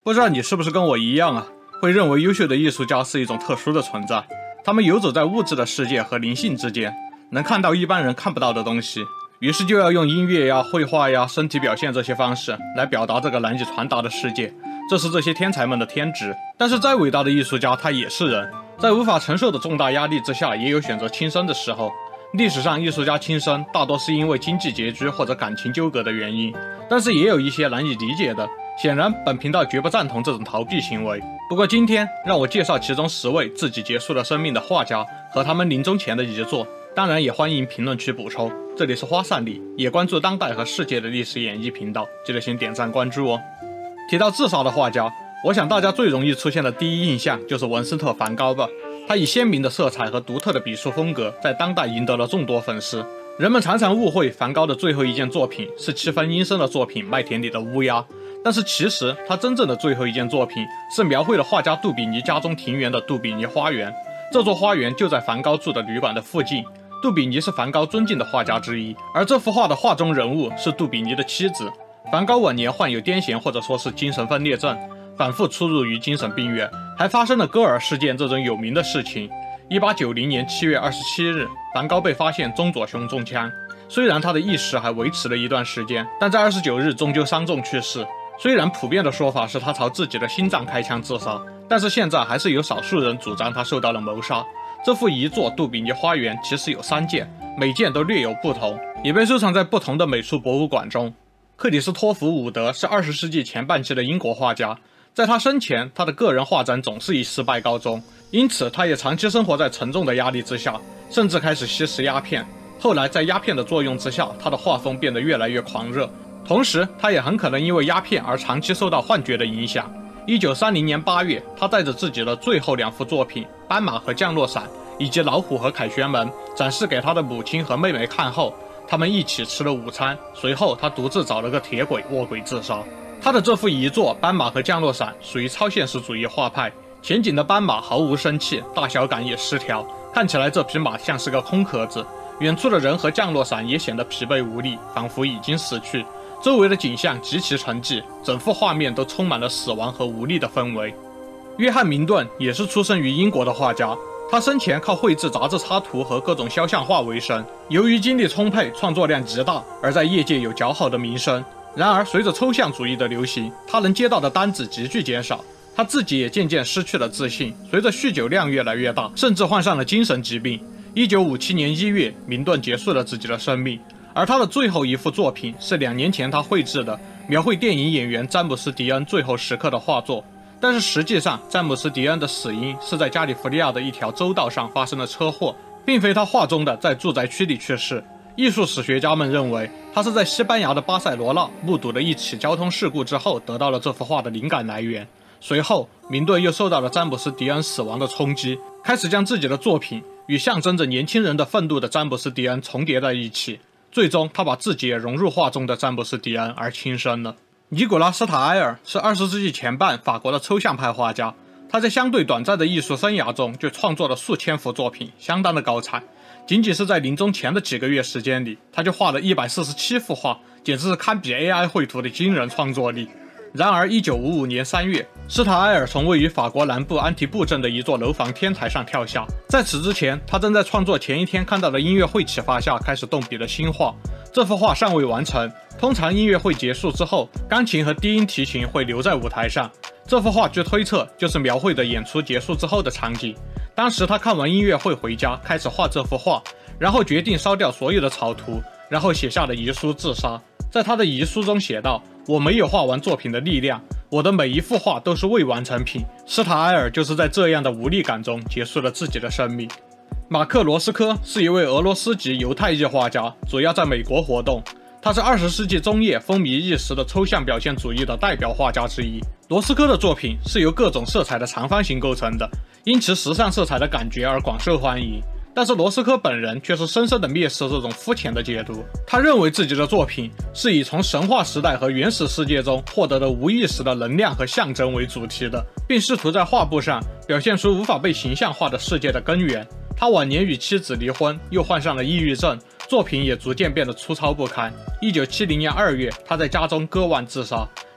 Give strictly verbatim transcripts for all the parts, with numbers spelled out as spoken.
不知道你是不是跟我一样啊，会认为优秀的艺术家是一种特殊的存在，他们游走在物质的世界和灵性之间，能看到一般人看不到的东西，于是就要用音乐呀、绘画呀、身体表现这些方式来表达这个难以传达的世界，这是这些天才们的天职。但是再伟大的艺术家他也是人，在无法承受的重大压力之下也有选择轻生的时候。历史上艺术家轻生大多是因为经济拮据或者感情纠葛的原因，但是也有一些难以理解的，显然本频道绝不赞同这种逃避行为。不过今天让我介绍其中十位自己结束了生命的画家和他们临终前的遗作，当然也欢迎评论区补充。这里是花散里，也关注当代和世界的历史演绎频道，记得先点赞关注哦。提到自杀的画家，我想大家最容易出现的第一印象就是文森特·梵高吧。他以鲜明的色彩和独特的笔触风格在当代赢得了众多粉丝。人们常常误会梵高的最后一件作品是七分阴森的作品《麦田里的乌鸦》，但是其实他真正的最后一件作品是描绘了画家杜比尼家中庭园的杜比尼花园。这座花园就在梵高住的旅馆的附近。杜比尼是梵高尊敬的画家之一，而这幅画的画中人物是杜比尼的妻子。梵高晚年患有癫痫或者说是精神分裂症，反复出入于精神病院，还发生了戈尔事件这种有名的事情。一八九零年七月二十七日，梵高被发现中左胸中枪，虽然他的意识还维持了一段时间，但在二十九日终究伤重去世。虽然普遍的说法是他朝自己的心脏开枪自杀，但是现在还是有少数人主张他受到了谋杀。这幅遗作《杜比尼花园》其实有三件，每件都略有不同，也被收藏在不同的美术博物馆中。克里斯托弗·伍德是二十世纪前半期的英国画家，在他生前，他的个人画展总是以失败告终，因此他也长期生活在沉重的压力之下，甚至开始吸食鸦片。后来在鸦片的作用之下，他的画风变得越来越狂热，同时他也很可能因为鸦片而长期受到幻觉的影响。一九三零年八月，他带着自己的最后两幅作品《斑马和降落伞》以及《老虎和凯旋门》展示给他的母亲和妹妹看后，他们一起吃了午餐，随后他独自找了个铁轨卧轨自杀。他的这幅遗作《斑马和降落伞》属于超现实主义画派，前景的斑马毫无生气，大小感也失调，看起来这匹马像是个空壳子，远处的人和降落伞也显得疲惫无力，仿佛已经死去，周围的景象极其沉寂，整幅画面都充满了死亡和无力的氛围。约翰·明顿也是出生于英国的画家，他生前靠绘制杂志插图和各种肖像画为生，由于精力充沛，创作量极大，而在业界有较好的名声。然而随着抽象主义的流行，他能接到的单子急剧减少，他自己也渐渐失去了自信，随着酗酒量越来越大，甚至患上了精神疾病。一九五七年一月，明顿结束了自己的生命，而他的最后一幅作品是两年前他绘制的描绘电影演员詹姆斯·迪恩最后时刻的画作。但是实际上，詹姆斯·迪恩的死因是在加利福尼亚的一条州道上发生了车祸，并非他画中的在住宅区里去世。艺术史学家们认为，他是在西班牙的巴塞罗那目睹了一起交通事故之后得到了这幅画的灵感来源。随后，明顿又受到了詹姆斯·迪恩死亡的冲击，开始将自己的作品与象征着年轻人的愤怒的詹姆斯·迪恩重叠在一起，最终他把自己也融入画中的詹姆斯·迪恩而轻生了。尼古拉斯·塔埃尔是二十世纪前半法国的抽象派画家，他在相对短暂的艺术生涯中就创作了数千幅作品，相当的高产。仅仅是在临终前的几个月时间里，他就画了一百四十七幅画，简直是堪比 A I 绘图的惊人创作力。然而一九五五年三月，施塔埃尔从位于法国南部安提布镇的一座楼房天台上跳下，在此之前，他正在创作前一天看到的音乐会启发下开始动笔了新画。这幅画尚未完成，通常音乐会结束之后，钢琴和低音提琴会留在舞台上。这幅画据推测就是描绘的演出结束之后的场景。当时他看完音乐会回家，开始画这幅画，然后决定烧掉所有的草图，然后写下了遗书自杀。在他的遗书中写道：我没有画完作品的力量，我的每一幅画都是未完成品。施塔埃尔就是在这样的无力感中结束了自己的生命。马克·罗斯科是一位俄罗斯籍犹太裔画家，主要在美国活动。他是二十世纪中叶风靡一时的抽象表现主义的代表画家之一。罗斯科的作品是由各种色彩的长方形构成的，因其时尚色彩的感觉而广受欢迎。但是罗斯科本人却是深深地蔑视这种肤浅的解读，他认为自己的作品是以从神话时代和原始世界中获得的无意识的能量和象征为主题的，并试图在画布上表现出无法被形象化的世界的根源。他晚年与妻子离婚，又患上了抑郁症，作品也逐渐变得粗糙不堪。一九七零年二月，他在家中割腕自杀。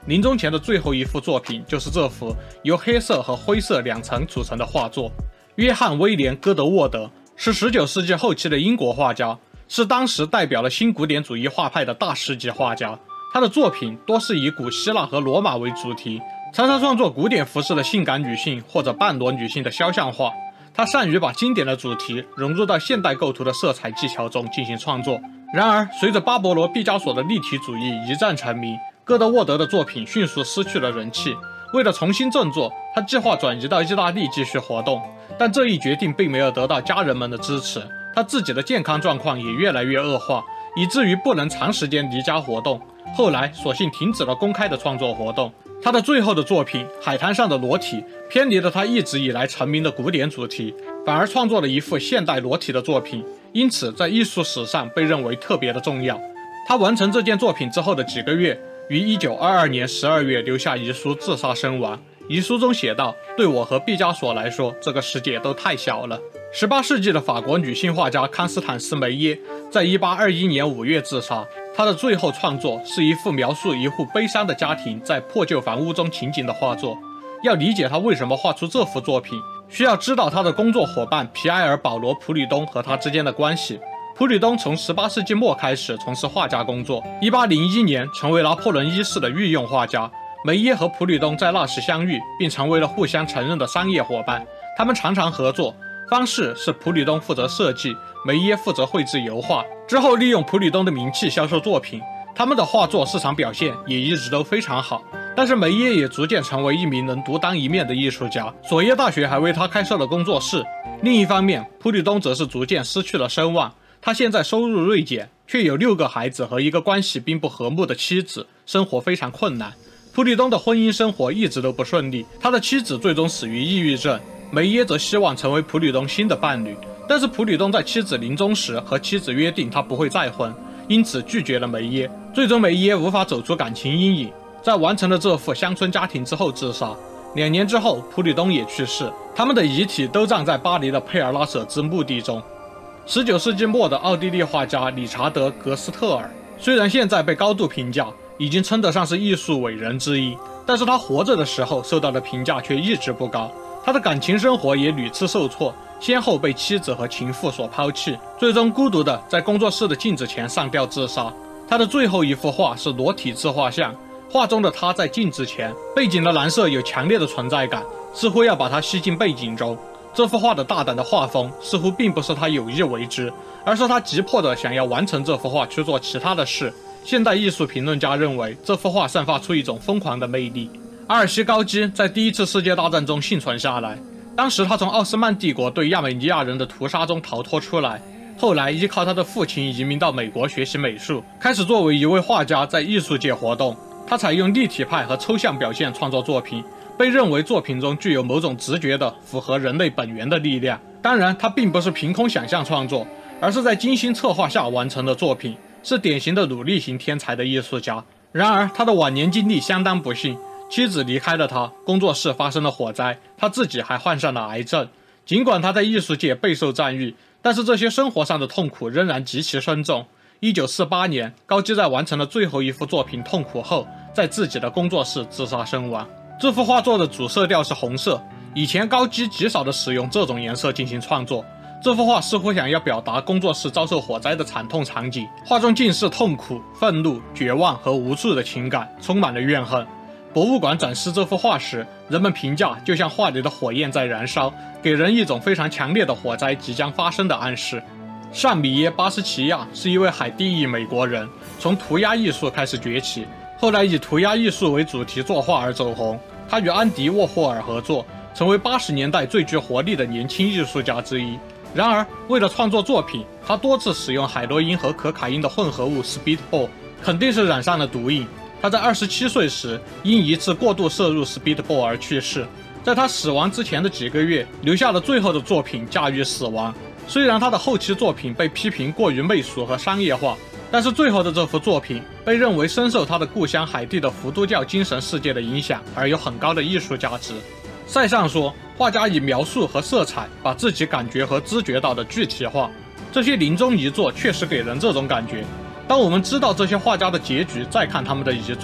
临终前的最后一幅作品就是这幅由黑色和灰色两层组成的画作。约翰·威廉·戈德沃德是十九世纪后期的英国画家，是当时代表了新古典主义画派的大师级画家。他的作品多是以古希腊和罗马为主题，常常创作古典服饰的性感女性或者半裸女性的肖像画。他善于把经典的主题融入到现代构图的色彩技巧中进行创作。然而，随着巴勃罗·毕加索的立体主义一战成名，戈德沃德的作品迅速失去了人气。为了重新振作，他计划转移到意大利继续活动，但这一决定并没有得到家人们的支持。他自己的健康状况也越来越恶化，以至于不能长时间离家活动。后来，索性停止了公开的创作活动。他的最后的作品《海滩上的裸体》偏离了他一直以来成名的古典主题，反而创作了一幅现代裸体的作品，因此在艺术史上被认为特别的重要。他完成这件作品之后的几个月，于一九二二年十二月留下遗书自杀身亡。遗书中写道：“对我和毕加索来说，这个世界都太小了。”十八世纪的法国女性画家康斯坦斯·梅耶在一八二一年五月自杀。她的最后创作是一幅描述一户悲伤的家庭在破旧房屋中情景的画作。要理解她为什么画出这幅作品，需要知道她的工作伙伴皮埃尔·保罗·普吕东和她之间的关系。普吕东从十八世纪末开始从事画家工作，一八零一年成为拿破仑一世的御用画家。梅耶和普吕东在那时相遇，并成为了互相承认的商业伙伴。他们常常合作，方式是普吕东负责设计，梅耶负责绘制油画，之后利用普吕东的名气销售作品。他们的画作市场表现也一直都非常好，但是梅耶也逐渐成为一名能独当一面的艺术家。索耶大学还为他开设了工作室。另一方面，普吕东则是逐渐失去了声望。他现在收入锐减，却有六个孩子和一个关系并不和睦的妻子，生活非常困难。普吕东的婚姻生活一直都不顺利，他的妻子最终死于抑郁症。梅耶则希望成为普吕东新的伴侣，但是普吕东在妻子临终时和妻子约定他不会再婚，因此拒绝了梅耶。最终梅耶无法走出感情阴影，在完成了这幅乡村家庭之后自杀。两年之后，普吕东也去世，他们的遗体都葬在巴黎的佩尔拉舍兹墓地中。十九世纪末的奥地利画家理查德·格斯特尔，虽然现在被高度评价，已经称得上是艺术伟人之一，但是他活着的时候受到的评价却一直不高。他的感情生活也屡次受挫，先后被妻子和情妇所抛弃，最终孤独地在工作室的镜子前上吊自杀。他的最后一幅画是裸体自画像，画中的他在镜子前，背景的蓝色有强烈的存在感，似乎要把他吸进背景中。这幅画的大胆的画风似乎并不是他有意为之，而是他急迫地想要完成这幅画去做其他的事。现代艺术评论家认为，这幅画散发出一种疯狂的魅力。阿尔西高基在第一次世界大战中幸存下来，当时他从奥斯曼帝国对亚美尼亚人的屠杀中逃脱出来，后来依靠他的父亲移民到美国学习美术，开始作为一位画家在艺术界活动。他采用立体派和抽象表现创作作品，被认为作品中具有某种直觉的符合人类本源的力量。当然，他并不是凭空想象创作，而是在精心策划下完成的作品，是典型的努力型天才的艺术家。然而，他的晚年经历相当不幸，妻子离开了他，工作室发生了火灾，他自己还患上了癌症。尽管他在艺术界备受赞誉，但是这些生活上的痛苦仍然极其深重。一九四八年，高基在完成了最后一幅作品《痛苦》后，在自己的工作室自杀身亡。这幅画作的主色调是红色，以前高基极少的使用这种颜色进行创作。这幅画似乎想要表达工作室遭受火灾的惨痛场景，画中尽是痛苦、愤怒、绝望和无助的情感，充满了怨恨。博物馆展示这幅画时，人们评价就像画里的火焰在燃烧，给人一种非常强烈的火灾即将发生的暗示。尚米耶·巴斯奇亚是一位海地裔美国人，从涂鸦艺术开始崛起，后来以涂鸦艺术为主题作画而走红。他与安迪·沃霍尔合作，成为八十年代最具活力的年轻艺术家之一。然而，为了创作作品，他多次使用海洛因和可卡因的混合物 Speedball， 肯定是染上了毒瘾。他在二十七岁时因一次过度摄入 Speedball 而去世。在他死亡之前的几个月，留下了最后的作品《驾驭死亡》。虽然他的后期作品被批评过于媚俗和商业化，但是最后的这幅作品被认为深受他的故乡海地的伏都教精神世界的影响，而有很高的艺术价值。塞尚说，画家以描述和色彩把自己感觉和知觉到的具体化。这些临终遗作确实给人这种感觉。当我们知道这些画家的结局，再看他们的遗作，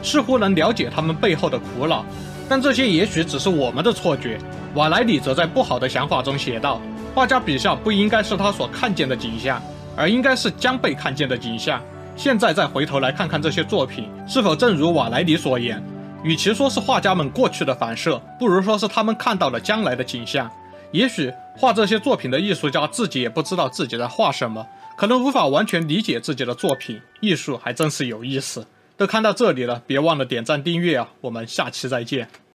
似乎能了解他们背后的苦恼，但这些也许只是我们的错觉。瓦莱里则在不好的想法中写道：画家笔下不应该是他所看见的景象，而应该是将被看见的景象。现在再回头来看看这些作品，是否正如瓦莱里所言，与其说是画家们过去的反射，不如说是他们看到了将来的景象。也许画这些作品的艺术家自己也不知道自己在画什么，可能无法完全理解自己的作品。艺术还真是有意思。都看到这里了，别忘了点赞订阅啊！我们下期再见。